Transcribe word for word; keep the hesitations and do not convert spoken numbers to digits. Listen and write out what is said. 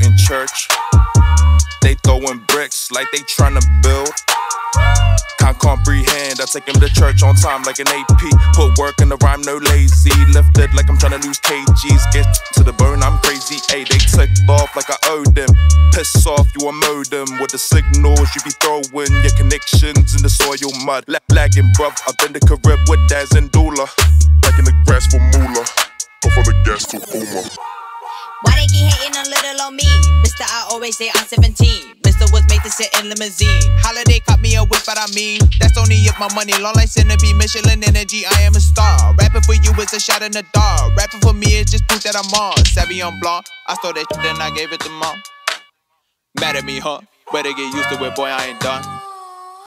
in church. They throwing bricks like they tryna build. Can't comprehend, I take him to church on time like an A P. Put work in the rhyme, no lazy. Lifted like I'm tryna lose kgs. Get to the bone, I'm crazy. Ayy, they ticked off like I owed them. Piss off, you a modem. With the signals you be throwing. Your connections in the soil mud. La lagging, bruv, I've been to Carib with Daz and Dula. Back in the grass for Moolah. Off on the gas to Uma. Why they keep hating on little on me? Mister, I always say I'm seventeen. Mister was made to sit in limousine. Holiday caught me a whip, but I mean that's only if my money long like centipede. Michelin energy, I am a star. Rapping for you is a shot in the dark. Rapping for me is just proof that I'm on. Savion Blanc, I stole that shit and I gave it to mom. Mad at me, huh? Better get used to it, boy, I ain't done.